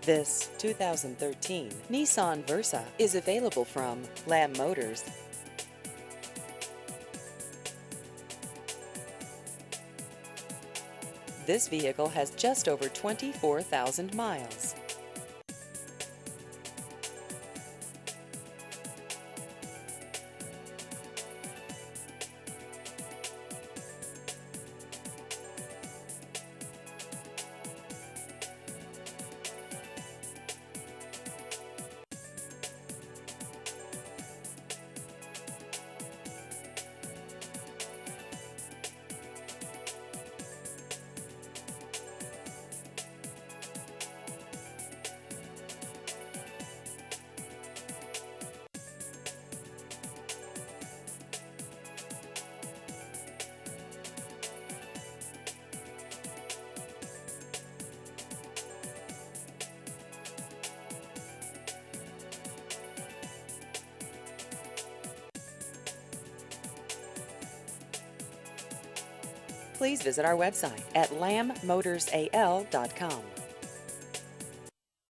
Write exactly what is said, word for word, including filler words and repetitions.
This two thousand thirteen Nissan Versa is available from Lamb Motors. This vehicle has just over twenty-four thousand miles. Please visit our website at lamb motors a l dot com.